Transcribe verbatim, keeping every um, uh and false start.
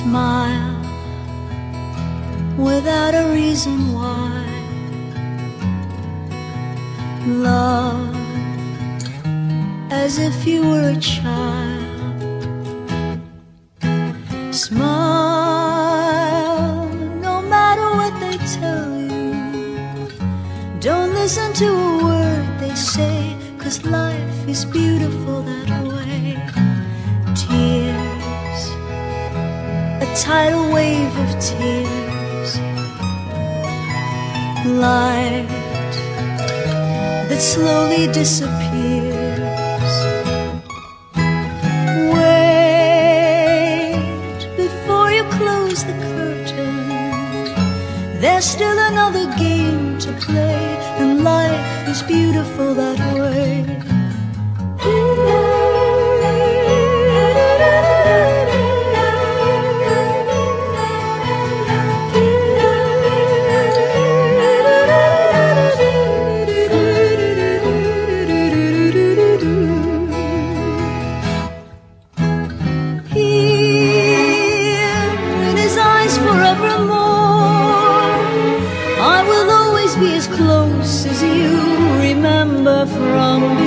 smile without a reason why. Love as if you were a child. Smile no matter what they tell you. Don't listen to a word they say, 'cause life is beautiful that way. Tears, a tidal wave of tears. Light that slowly disappears. Wait before you close the curtain. There's still another game to play, and life is beautiful that way. Be as close as you remember from